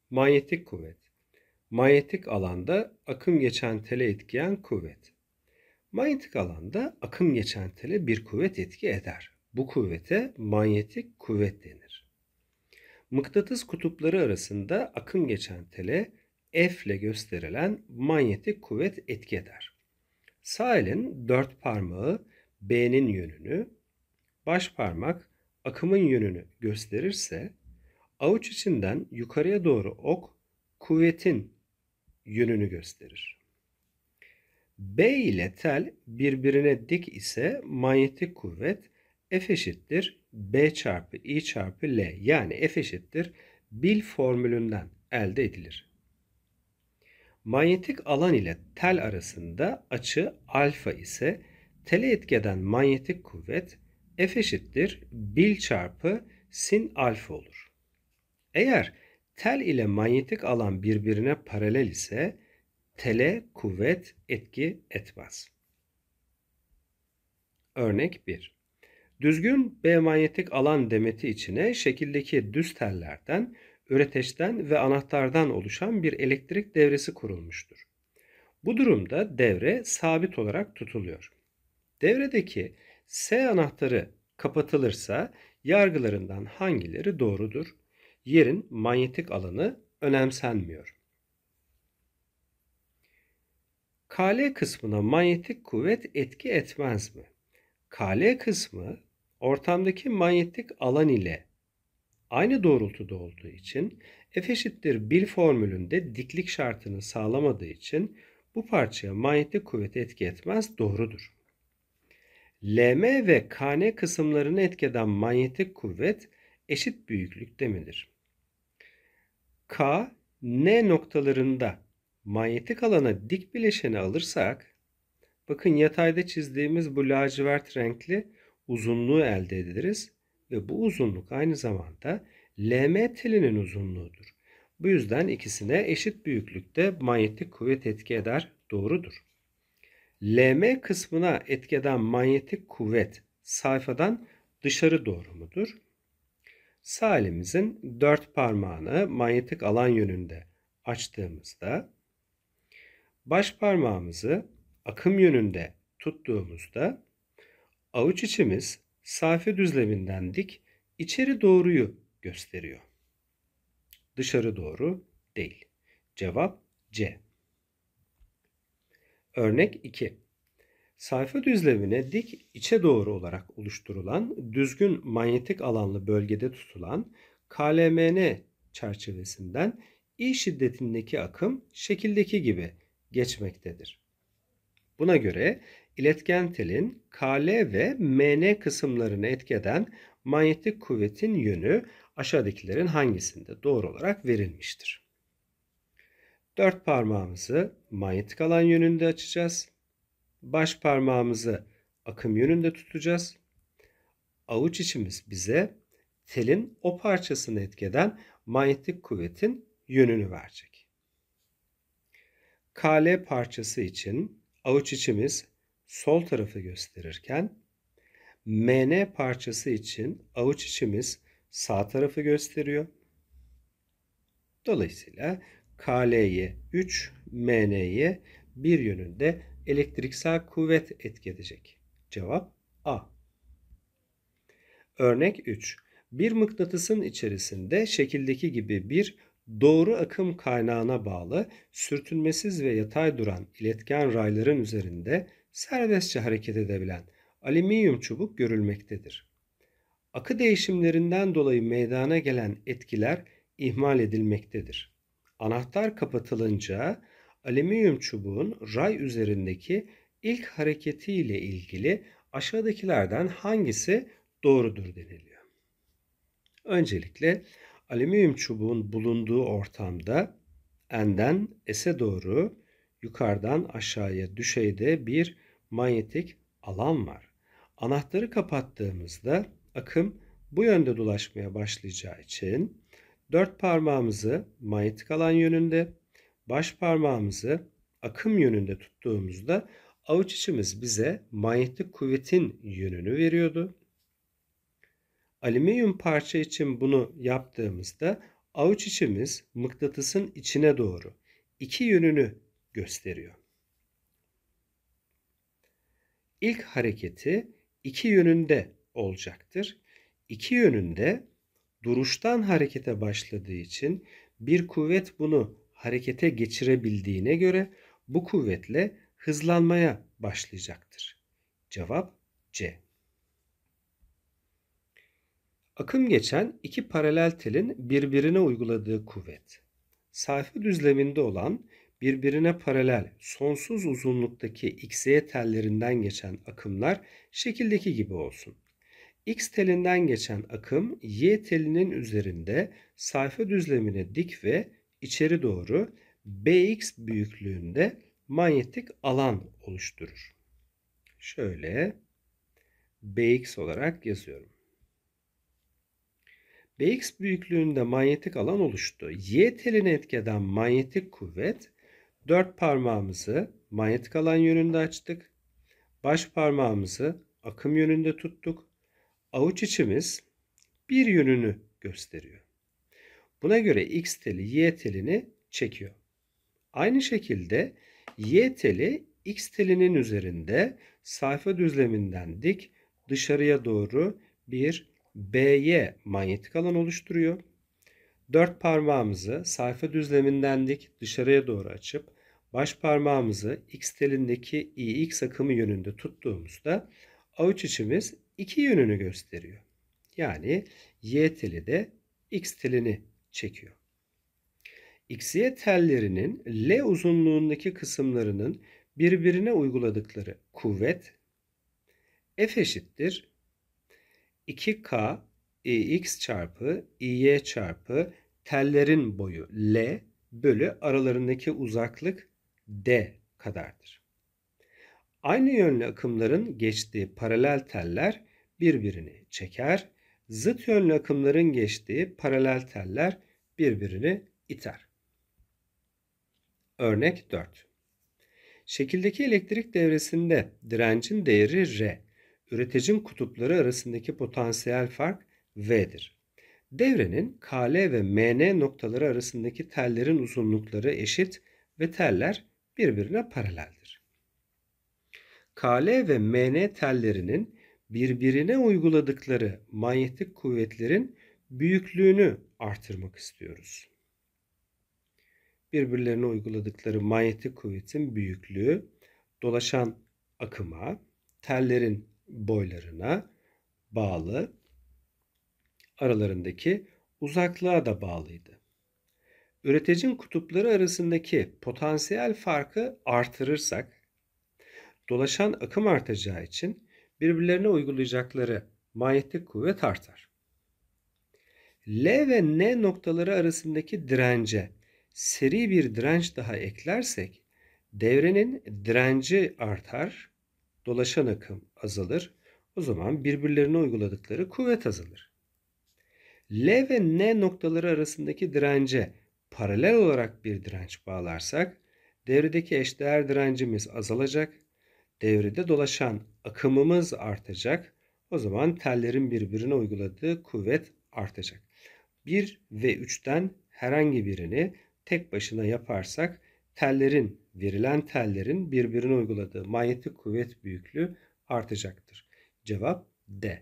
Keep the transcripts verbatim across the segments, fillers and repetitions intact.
Manyetik kuvvet. Manyetik alanda akım geçen tele etkileyen kuvvet. Manyetik alanda akım geçen tele bir kuvvet etki eder. Bu kuvvete manyetik kuvvet denir. Mıknatıs kutupları arasında akım geçen tele F ile gösterilen manyetik kuvvet etki eder. Sağ elin dört parmağı B'nin yönünü, baş parmak akımın yönünü gösterirse, avuç içinden yukarıya doğru ok kuvvetin yönünü gösterir. B ile tel birbirine dik ise manyetik kuvvet F eşittir B çarpı I çarpı L, yani F eşittir Bil formülünden elde edilir. Manyetik alan ile tel arasında açı alfa ise tele etkeden manyetik kuvvet F eşittir Bil çarpı sin alfa olur. Eğer tel ile manyetik alan birbirine paralel ise tele kuvvet etki etmez. Örnek bir. Düzgün B manyetik alan demeti içine şekildeki düz tellerden, üreteçten ve anahtardan oluşan bir elektrik devresi kurulmuştur. Bu durumda devre sabit olarak tutuluyor. Devredeki S anahtarı kapatılırsa yargılarından hangileri doğrudur? Yerin manyetik alanı önemsenmiyor. K L kısmına manyetik kuvvet etki etmez mi? K L kısmı ortamdaki manyetik alan ile aynı doğrultuda olduğu için F eşittir Bil formülünde diklik şartını sağlamadığı için bu parçaya manyetik kuvvet etki etmez, doğrudur. L M ve K N kısımlarını etkeden manyetik kuvvet eşit büyüklükte midir? K, N noktalarında manyetik alana dik bileşeni alırsak, bakın yatayda çizdiğimiz bu lacivert renkli uzunluğu elde ederiz ve bu uzunluk aynı zamanda L M telinin uzunluğudur. Bu yüzden ikisine eşit büyüklükte manyetik kuvvet etki eder, doğrudur. L M kısmına etki eden manyetik kuvvet sayfadan dışarı doğru mudur? Sağ elimizin dört parmağını manyetik alan yönünde açtığımızda, baş parmağımızı akım yönünde tuttuğumuzda avuç içimiz sayfa düzleminden dik içeri doğruyu gösteriyor. Dışarı doğru değil. Cevap C. Örnek iki. Sayfa düzlemine dik içe doğru olarak oluşturulan düzgün manyetik alanlı bölgede tutulan K L M N çerçevesinden I şiddetindeki akım şekildeki gibi geçmektedir. Buna göre iletken telin K L ve M N kısımlarını etkeden manyetik kuvvetin yönü aşağıdakilerin hangisinde doğru olarak verilmiştir? Dört parmağımızı manyetik alan yönünde açacağız. Baş parmağımızı akım yönünde tutacağız. Avuç içimiz bize telin o parçasını etkeden manyetik kuvvetin yönünü verecek. K L parçası için avuç içimiz sol tarafı gösterirken, M N parçası için avuç içimiz sağ tarafı gösteriyor. Dolayısıyla K L'ye üç, M N'ye bir yönünde elektriksel kuvvet etki edecek. Cevap A. Örnek üç. Bir mıknatısın içerisinde şekildeki gibi bir doğru akım kaynağına bağlı sürtünmesiz ve yatay duran iletken rayların üzerinde serbestçe hareket edebilen alüminyum çubuk görülmektedir. Akı değişimlerinden dolayı meydana gelen etkiler ihmal edilmektedir. Anahtar kapatılınca alüminyum çubuğun ray üzerindeki ilk hareketi ile ilgili aşağıdakilerden hangisi doğrudur deniliyor. Öncelikle alüminyum çubuğun bulunduğu ortamda N'den S'e doğru yukarıdan aşağıya düşeyde bir manyetik alan var. Anahtarı kapattığımızda akım bu yönde dolaşmaya başlayacağı için dört parmağımızı manyetik alan yönünde, baş parmağımızı akım yönünde tuttuğumuzda avuç içimiz bize manyetik kuvvetin yönünü veriyordu. Alüminyum parça için bunu yaptığımızda Avuç içimiz mıknatısın içine doğru iki yönünü gösteriyor. İlk hareketi iki yönünde olacaktır. İki yönünde duruştan harekete başladığı için bir kuvvet bunu harekete geçirebildiğine göre bu kuvvetle hızlanmaya başlayacaktır. Cevap C. Akım geçen iki paralel telin birbirine uyguladığı kuvvet. Sayfa düzleminde olan birbirine paralel sonsuz uzunluktaki X Y tellerinden geçen akımlar şekildeki gibi olsun. X telinden geçen akım Y telinin üzerinde sayfa düzlemine dik ve içeri doğru B X büyüklüğünde manyetik alan oluşturur. Şöyle B X olarak yazıyorum. B X büyüklüğünde manyetik alan oluştu. Y teline etki eden manyetik kuvvet, dört parmağımızı manyetik alan yönünde açtık. Baş parmağımızı akım yönünde tuttuk. Avuç içimiz bir yönünü gösteriyor. Buna göre X teli Y telini çekiyor. Aynı şekilde Y teli X telinin üzerinde sayfa düzleminden dik dışarıya doğru bir B Y manyetik alan oluşturuyor. Dört parmağımızı sayfa düzleminden dik dışarıya doğru açıp baş parmağımızı X telindeki I X akımı yönünde tuttuğumuzda avuç içimiz iki yönünü gösteriyor. Yani Y teli de X telini çekiyor. X Y tellerinin L uzunluğundaki kısımlarının birbirine uyguladıkları kuvvet F eşittir iki K İx çarpı İy çarpı tellerin boyu L bölü aralarındaki uzaklık D kadardır. Aynı yönlü akımların geçtiği paralel teller birbirini çeker, zıt yönlü akımların geçtiği paralel teller birbirini iter. Örnek dört. Şekildeki elektrik devresinde direncin değeri R, üreticinin kutupları arasındaki potansiyel fark V'dir. Devrenin K L ve M N noktaları arasındaki tellerin uzunlukları eşit ve teller birbirine paraleldir. K L ve M N tellerinin birbirine uyguladıkları manyetik kuvvetlerin büyüklüğünü artırmak istiyoruz. Birbirlerine uyguladıkları manyetik kuvvetin büyüklüğü dolaşan akıma, tellerin boylarına bağlı, aralarındaki uzaklığa da bağlıydı. Üreticinin kutupları arasındaki potansiyel farkı artırırsak, dolaşan akım artacağı için birbirlerine uygulayacakları manyetik kuvvet artar. L ve N noktaları arasındaki dirence seri bir direnç daha eklersek devrenin direnci artar, dolaşan akım azalır. O zaman birbirlerine uyguladıkları kuvvet azalır. L ve N noktaları arasındaki dirence paralel olarak bir direnç bağlarsak devredeki eşdeğer direncimiz azalacak. Devrede dolaşan akımımız artacak. O zaman tellerin birbirine uyguladığı kuvvet artacak. bir ve üçten herhangi birini tek başına yaparsak tellerin, verilen tellerin birbirine uyguladığı manyetik kuvvet büyüklüğü artacaktır. Cevap D.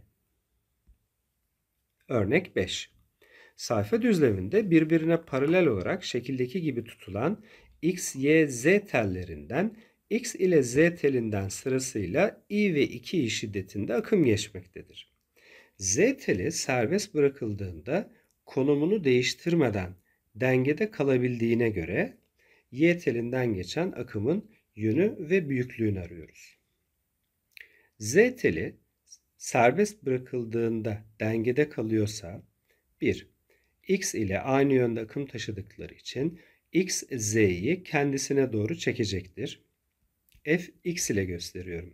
Örnek beş. Sayfa düzleminde birbirine paralel olarak şekildeki gibi tutulan X, Y, Z tellerinden X ile Z telinden sırasıyla I ve iki I şiddetinde akım geçmektedir. Z teli serbest bırakıldığında konumunu değiştirmeden dengede kalabildiğine göre Y telinden geçen akımın yönü ve büyüklüğünü arıyoruz. Z teli serbest bırakıldığında dengede kalıyorsa bir. X ile aynı yönde akım taşıdıkları için X, Z'yi kendisine doğru çekecektir. F, X ile gösteriyorum.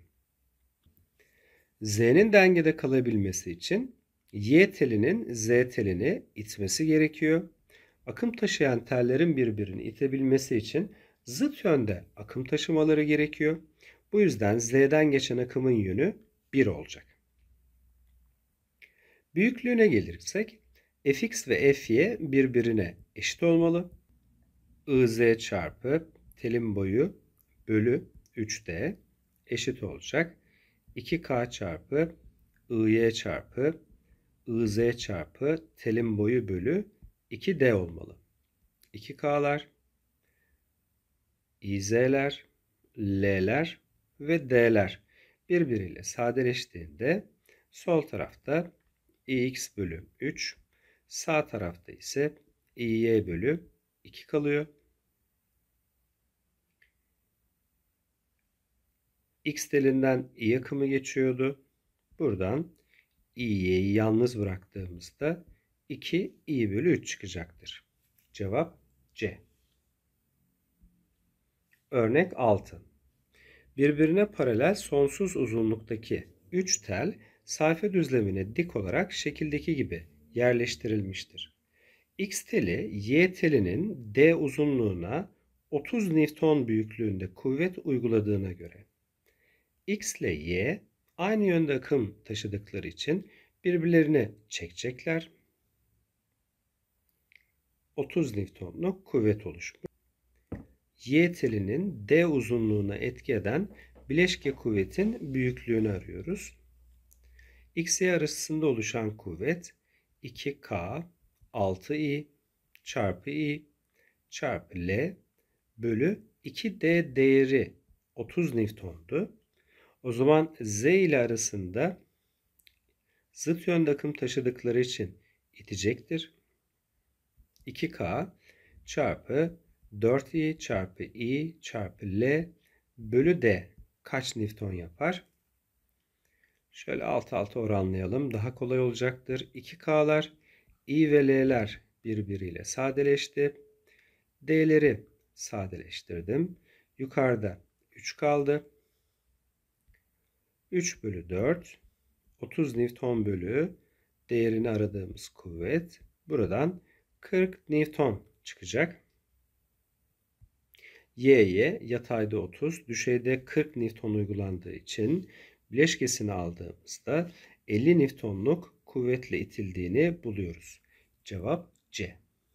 Z'nin dengede kalabilmesi için Y telinin Z telini itmesi gerekiyor. Akım taşıyan tellerin birbirini itebilmesi için zıt yönde akım taşımaları gerekiyor. Bu yüzden Z'den geçen akımın yönü bir olacak. Büyüklüğüne gelirsek Fx ve Fy birbirine eşit olmalı. Iz çarpı telin boyu bölü üç d eşit olacak. iki k çarpı İy çarpı Iz çarpı telin boyu bölü iki d olmalı. iki k'lar, İz'ler, L'ler ve D'ler birbiriyle sadeleştiğinde sol tarafta ix bölü üç, sağ tarafta ise İy bölü iki kalıyor. X telinden i akımı geçiyordu. Buradan i'yi yalnız bıraktığımızda iki i bölü üç çıkacaktır. Cevap C. Örnek altı. Birbirine paralel sonsuz uzunluktaki üç tel sayfa düzlemine dik olarak şekildeki gibi yerleştirilmiştir. X teli Y telinin D uzunluğuna otuz Newton büyüklüğünde kuvvet uyguladığına göre X ile Y aynı yönde akım taşıdıkları için birbirlerini çekecekler. otuz Newton'luk kuvvet oluşmuş. Y telinin D uzunluğuna etki eden bileşke kuvvetin büyüklüğünü arıyoruz. X Y arasında oluşan kuvvet iki K altı i çarpı i çarpı L bölü iki d değeri otuz Newton'du. O zaman Z ile arasında zıt yönde akım taşıdıkları için itecektir. iki K çarpı dört i çarpı i çarpı L bölü D kaç Newton yapar? Şöyle alt alta oranlayalım. Daha kolay olacaktır. iki K'lar, i ve L'ler birbiriyle sadeleşti. D'leri sadeleştirdim. Yukarıda üç kaldı. üç bölü dört, otuz Newton bölü değerini aradığımız kuvvet. Buradan kırk Newton çıkacak. Y'ye yatayda otuz, düşeyde kırk Newton uygulandığı için bileşkesini aldığımızda elli Newton'luk kuvvetle itildiğini buluyoruz. Cevap C.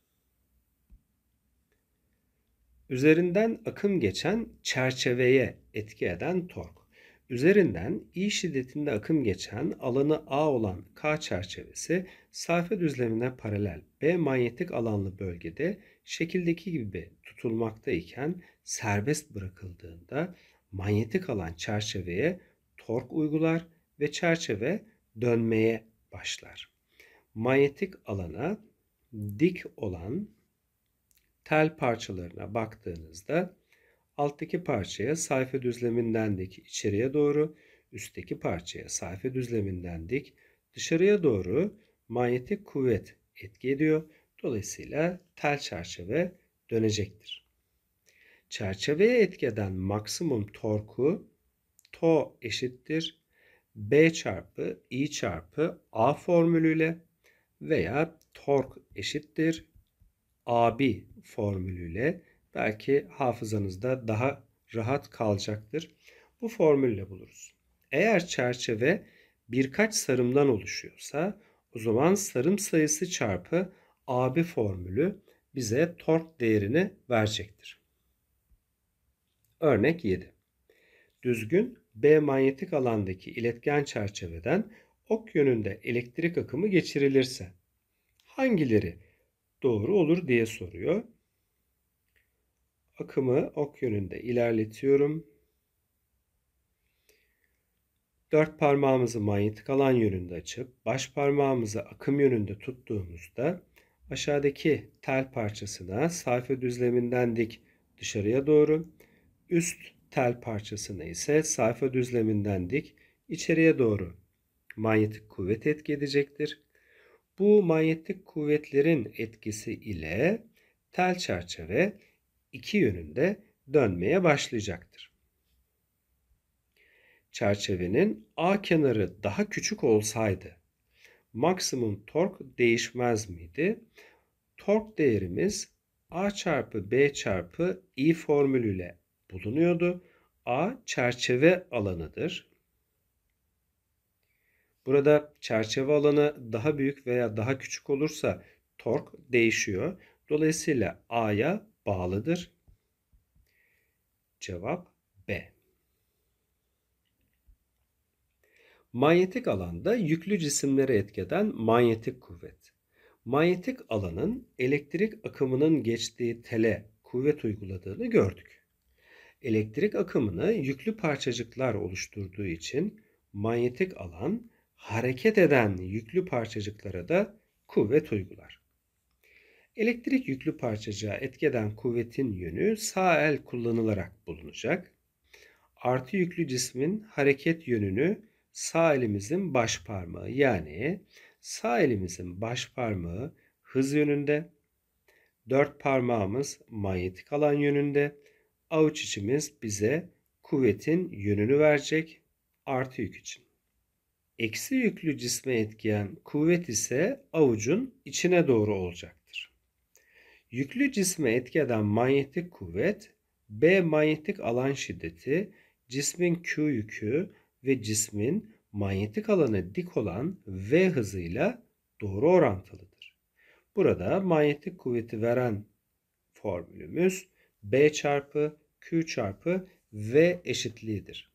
Üzerinden akım geçen çerçeveye etki eden tork. Üzerinden I şiddetinde akım geçen alanı A olan K çerçevesi sayfa düzlemine paralel B manyetik alanlı bölgede şekildeki gibi tutulmakta iken serbest bırakıldığında manyetik alan çerçeveye tork uygular ve çerçeve dönmeye başlar. Manyetik alana dik olan tel parçalarına baktığınızda alttaki parçaya sayfa düzleminden dik içeriye doğru, üstteki parçaya sayfa düzleminden dik dışarıya doğru manyetik kuvvet etki ediyor. Dolayısıyla tel çerçeve dönecektir. Çerçeveye etki eden maksimum torku to eşittir B çarpı I çarpı A formülüyle veya tork eşittir A B formülüyle belki hafızanızda daha rahat kalacaktır. Bu formülle buluruz. Eğer çerçeve birkaç sarımdan oluşuyorsa o zaman sarım sayısı çarpı A B formülü bize tork değerini verecektir. Örnek yedi. Düzgün B manyetik alandaki iletken çerçeveden ok yönünde elektrik akımı geçirilirse hangileri doğru olur diye soruyor. Akımı ok yönünde ilerletiyorum. Dört parmağımızı manyetik alan yönünde açıp baş parmağımızı akım yönünde tuttuğumuzda aşağıdaki tel parçasına sayfa düzleminden dik dışarıya doğru, üst tel parçasına ise sayfa düzleminden dik içeriye doğru manyetik kuvvet etki edecektir. Bu manyetik kuvvetlerin etkisi ile tel çerçeve iki yönünde dönmeye başlayacaktır. Çerçevenin A kenarı daha küçük olsaydı maksimum tork değişmez miydi? Tork değerimiz A çarpı B çarpı I formülüyle bulunuyordu. A çerçeve alanıdır. Burada çerçeve alanı daha büyük veya daha küçük olursa tork değişiyor. Dolayısıyla A'ya bağlıdır. Cevap B. Manyetik alanda yüklü cisimleri etkeden manyetik kuvvet. Manyetik alanın elektrik akımının geçtiği tele kuvvet uyguladığını gördük. Elektrik akımını yüklü parçacıklar oluşturduğu için manyetik alan hareket eden yüklü parçacıklara da kuvvet uygular. Elektrik yüklü parçacığa etki eden kuvvetin yönü sağ el kullanılarak bulunacak. Artı yüklü cismin hareket yönünü sağ elimizin baş parmağı, yani sağ elimizin baş parmağı hız yönünde, dört parmağımız manyetik alan yönünde, avuç içimiz bize kuvvetin yönünü verecek artı yük için. Eksi yüklü cisme etkileyen kuvvet ise avucun içine doğru olacaktır. Yüklü cisme etki eden manyetik kuvvet B manyetik alan şiddeti, cismin Q yükü ve cismin manyetik alanı dik olan V hızıyla doğru orantılıdır. Burada manyetik kuvveti veren formülümüz B çarpı Q çarpı V eşitliğidir.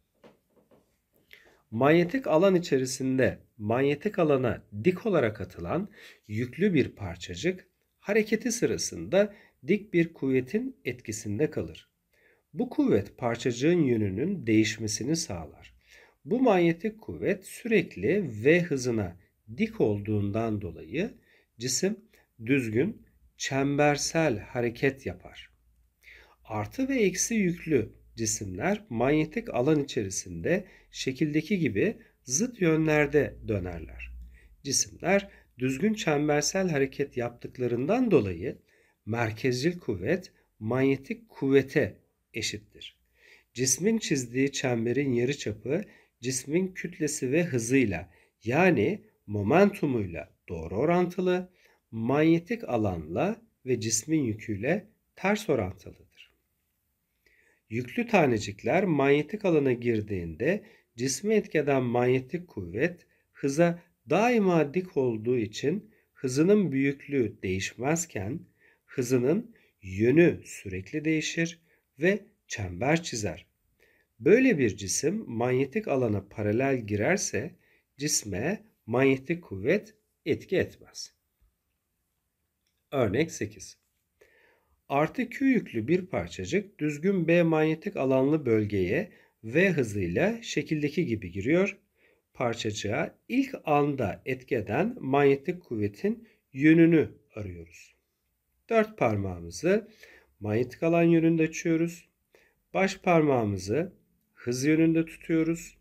Manyetik alan içerisinde manyetik alana dik olarak atılan yüklü bir parçacık hareketi sırasında dik bir kuvvetin etkisinde kalır. Bu kuvvet parçacığın yönünün değişmesini sağlar. Bu manyetik kuvvet sürekli V hızına dik olduğundan dolayı cisim düzgün, çembersel hareket yapar. Artı ve eksi yüklü cisimler manyetik alan içerisinde şekildeki gibi zıt yönlerde dönerler. Cisimler düzgün çembersel hareket yaptıklarından dolayı merkezcil kuvvet manyetik kuvvete eşittir. Cismin çizdiği çemberin yarıçapı cismin kütlesi ve hızıyla, yani momentumuyla doğru orantılı, manyetik alanla ve cismin yüküyle ters orantılıdır. Yüklü tanecikler manyetik alana girdiğinde cismi etkeden manyetik kuvvet hıza daima dik olduğu için hızının büyüklüğü değişmezken hızının yönü sürekli değişir ve çember çizer. Böyle bir cisim manyetik alana paralel girerse cisme manyetik kuvvet etki etmez. Örnek sekiz. Artı Q yüklü bir parçacık düzgün B manyetik alanlı bölgeye V hızıyla şekildeki gibi giriyor. Parçacığa ilk anda etki eden manyetik kuvvetin yönünü arıyoruz. Dört parmağımızı manyetik alan yönünde açıyoruz. Baş parmağımızı hız yönünde tutuyoruz.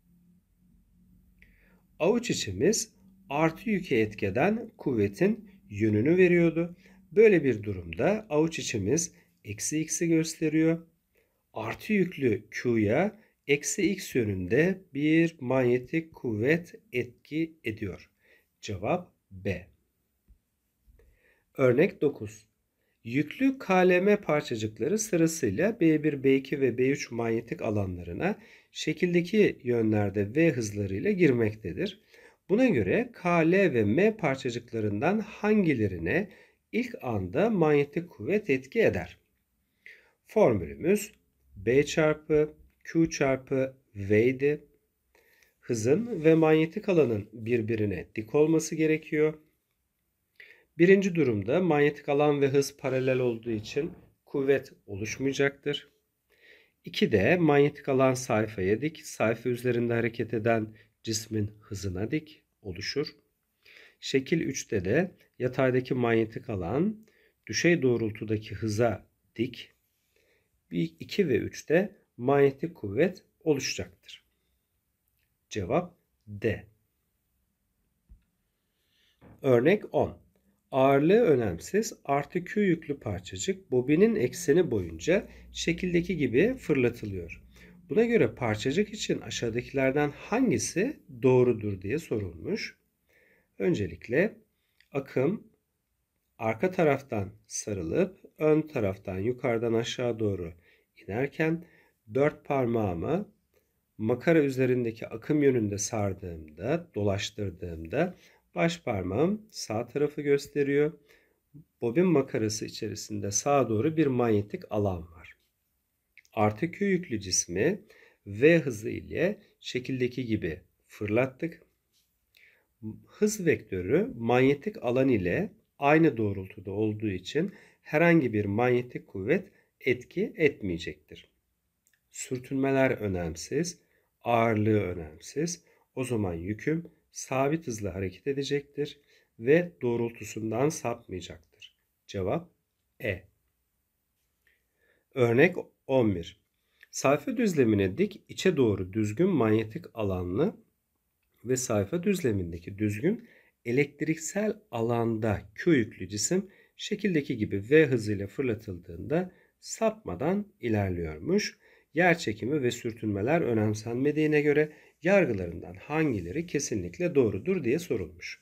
Avuç içimiz artı yüke etki eden kuvvetin yönünü veriyordu. Böyle bir durumda avuç içimiz eksi x'i gösteriyor. Artı yüklü Q'ya eksi x yönünde bir manyetik kuvvet etki ediyor. Cevap B. Örnek dokuz. Yüklü K L M parçacıkları sırasıyla B bir, B iki ve B üç manyetik alanlarına şekildeki yönlerde V hızlarıyla girmektedir. Buna göre K, L ve M parçacıklarından hangilerine ilk anda manyetik kuvvet etki eder? Formülümüz B çarpı Q çarpı V idi. Hızın ve manyetik alanın birbirine dik olması gerekiyor. Birinci durumda manyetik alan ve hız paralel olduğu için kuvvet oluşmayacaktır. ikide manyetik alan sayfaya dik, sayfa üzerinde hareket eden cismin hızına dik oluşur. Şekil üçte de yataydaki manyetik alan düşey doğrultudaki hıza dik. iki ve üçte manyetik kuvvet oluşacaktır. Cevap D. Örnek on. Ağırlığı önemsiz artı Q yüklü parçacık bobinin ekseni boyunca şekildeki gibi fırlatılıyor. Buna göre parçacık için aşağıdakilerden hangisi doğrudur diye sorulmuş. Öncelikle akım arka taraftan sarılıp ön taraftan yukarıdan aşağı doğru inerken dört parmağımı makara üzerindeki akım yönünde sardığımda, dolaştırdığımda baş parmağım sağ tarafı gösteriyor. Bobin makarası içerisinde sağa doğru bir manyetik alan var. Artı Q yüklü cismi V hızı ile şekildeki gibi fırlattık. Hız vektörü manyetik alan ile aynı doğrultuda olduğu için herhangi bir manyetik kuvvet etki etmeyecektir. Sürtünmeler önemsiz, ağırlığı önemsiz. O zaman yüküm sabit hızla hareket edecektir ve doğrultusundan sapmayacaktır. Cevap E. Örnek on bir. Sayfa düzlemine dik içe doğru düzgün manyetik alanlı ve sayfa düzlemindeki düzgün elektriksel alanda Q yüklü cisim şekildeki gibi V hızıyla fırlatıldığında sapmadan ilerliyormuş. Yerçekimi ve sürtünmeler önemsenmediğine göre yargılarından hangileri kesinlikle doğrudur diye sorulmuş.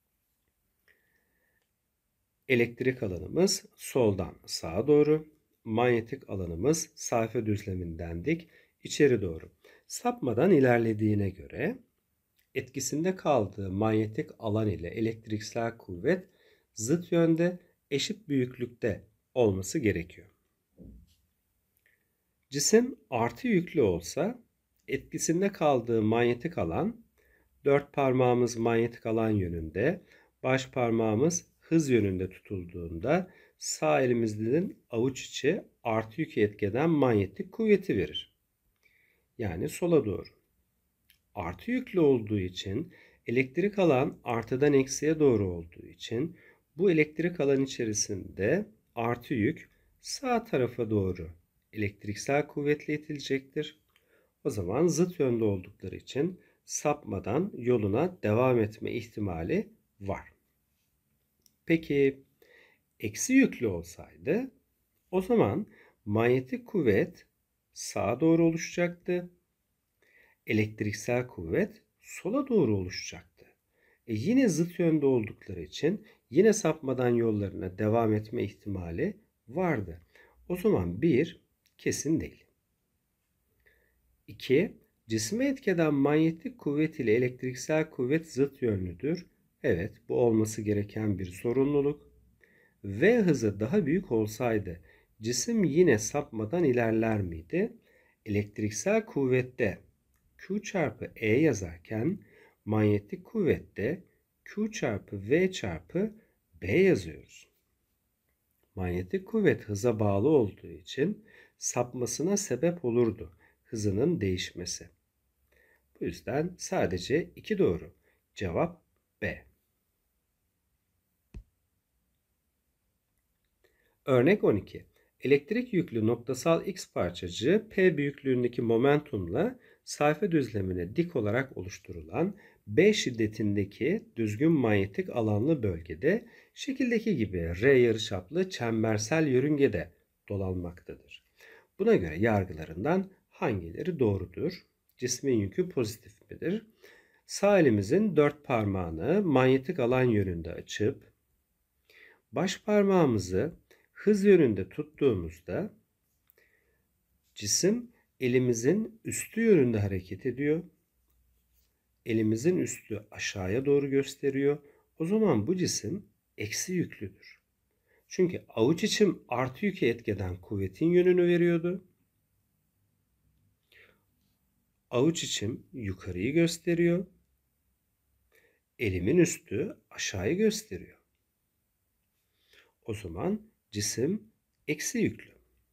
Elektrik alanımız soldan sağa doğru, manyetik alanımız sayfa düzleminden dik içeri doğru. Sapmadan ilerlediğine göre etkisinde kaldığı manyetik alan ile elektriksel kuvvet zıt yönde, eşit büyüklükte olması gerekiyor. Cisim artı yüklü olsa etkisinde kaldığı manyetik alan, dört parmağımız manyetik alan yönünde, baş parmağımız hız yönünde tutulduğunda sağ elimizin avuç içi artı yükü etkeden manyetik kuvveti verir. Yani sola doğru. Artı yüklü olduğu için elektrik alan artıdan eksiye doğru olduğu için bu elektrik alan içerisinde artı yük sağ tarafa doğru elektriksel kuvvetle itilecektir. O zaman zıt yönde oldukları için sapmadan yoluna devam etme ihtimali var. Peki eksi yüklü olsaydı o zaman manyetik kuvvet sağa doğru oluşacaktı. Elektriksel kuvvet sola doğru oluşacaktı. E yine zıt yönde oldukları için yine sapmadan yollarına devam etme ihtimali vardı. O zaman bir kesin değil. iki. Cisme etkeden manyetik kuvvet ile elektriksel kuvvet zıt yönlüdür. Evet, bu olması gereken bir zorunluluk. V hızı daha büyük olsaydı cisim yine sapmadan ilerler miydi? Elektriksel kuvvette Q çarpı E yazarken manyetik kuvvette Q çarpı V çarpı B yazıyoruz. Manyetik kuvvet hıza bağlı olduğu için sapmasına sebep olurdu hızının değişmesi. Bu yüzden sadece iki doğru. Cevap B. Örnek on iki. Elektrik yüklü noktasal X parçacığı P büyüklüğündeki momentumla sayfa düzlemine dik olarak oluşturulan B şiddetindeki düzgün manyetik alanlı bölgede şekildeki gibi R yarıçaplı çembersel yörüngede dolanmaktadır. Buna göre yargılarından hangileri doğrudur? Cismin yükü pozitif midir? Sağ elimizin dört parmağını manyetik alan yönünde açıp baş parmağımızı hız yönünde tuttuğumuzda cisim elimizin üstü yönünde hareket ediyor. Elimizin üstü aşağıya doğru gösteriyor. O zaman bu cisim eksi yüklüdür. Çünkü avuç içim artı yükü etkeden kuvvetin yönünü veriyordu. Avuç içim yukarıyı gösteriyor. Elimin üstü aşağıyı gösteriyor. O zaman cisim eksi yüklü.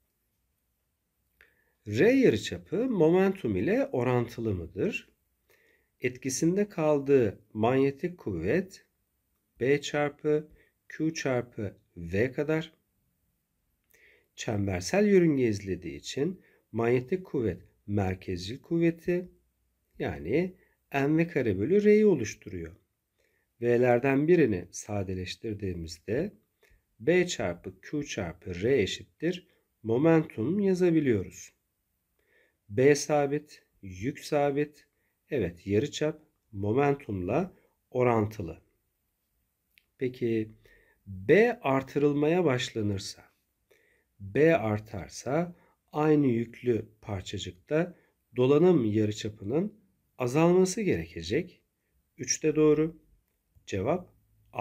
R yarıçapı momentum ile orantılı mıdır? Etkisinde kaldığı manyetik kuvvet B çarpı Q çarpı V kadar. Çembersel yörünge izlediği için manyetik kuvvet merkezcil kuvveti yani mv kare bölü R'yi oluşturuyor. V'lerden birini sadeleştirdiğimizde B çarpı Q çarpı R eşittir momentum yazabiliyoruz. B sabit, yük sabit. Evet, yarıçap momentumla orantılı. Peki B artırılmaya başlanırsa, B artarsa aynı yüklü parçacıkta dolanım yarıçapının azalması gerekecek. üç de doğru. Cevap A.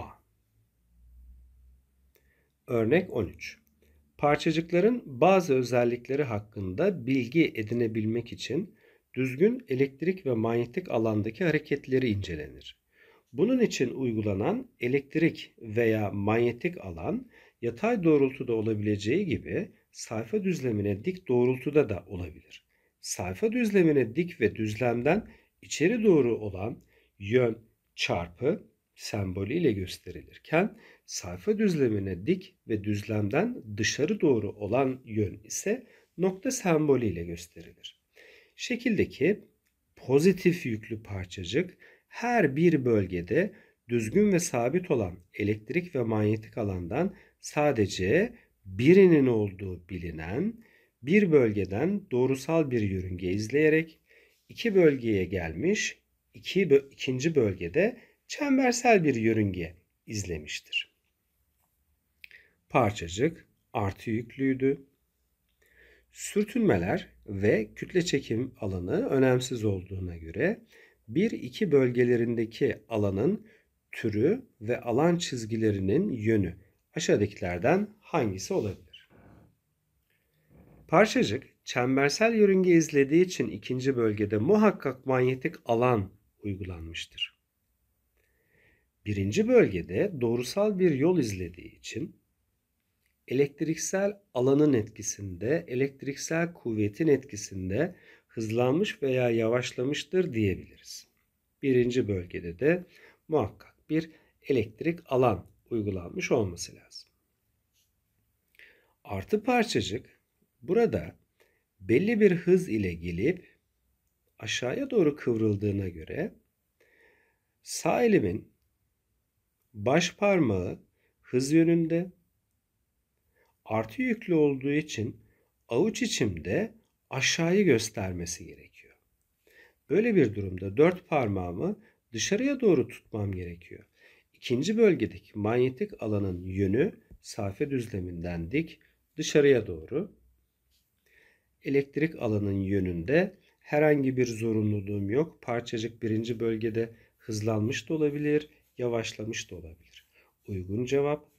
Örnek on üç. Parçacıkların bazı özellikleri hakkında bilgi edinebilmek için düzgün elektrik ve manyetik alandaki hareketleri incelenir. Bunun için uygulanan elektrik veya manyetik alan yatay doğrultuda olabileceği gibi sayfa düzlemine dik doğrultuda da olabilir. Sayfa düzlemine dik ve düzlemden içeri doğru olan yön çarpı sembolü ile gösterilirken sayfa düzlemine dik ve düzlemden dışarı doğru olan yön ise nokta sembolü ile gösterilir. Şekildeki pozitif yüklü parçacık her bir bölgede düzgün ve sabit olan elektrik ve manyetik alandan sadece birinin olduğu bilinen bir bölgeden doğrusal bir yörünge izleyerek iki bölgeye gelmiş, iki, ikinci bölgede çembersel bir yörünge izlemiştir. Parçacık artı yüklüydü. Sürtünmeler ve kütle çekim alanı önemsiz olduğuna göre bir iki bölgelerindeki alanın türü ve alan çizgilerinin yönü aşağıdakilerden hangisi olabilir? Parçacık çembersel yörünge izlediği için ikinci bölgede muhakkak manyetik alan uygulanmıştır. Birinci bölgede doğrusal bir yol izlediği için elektriksel alanın etkisinde, elektriksel kuvvetin etkisinde hızlanmış veya yavaşlamıştır diyebiliriz. Birinci bölgede de muhakkak bir elektrik alan uygulanmış olması lazım. Artı parçacık burada belli bir hız ile gelip aşağıya doğru kıvrıldığına göre sağ elimin baş parmağı hız yönünde, artı yüklü olduğu için avuç içimde aşağıyı göstermesi gerekiyor. Böyle bir durumda dört parmağımı dışarıya doğru tutmam gerekiyor. İkinci bölgedeki manyetik alanın yönü sayfa düzleminden dik dışarıya doğru. Elektrik alanın yönünde herhangi bir zorunluluğum yok. Parçacık birinci bölgede hızlanmış da olabilir, yavaşlamış da olabilir. Uygun cevap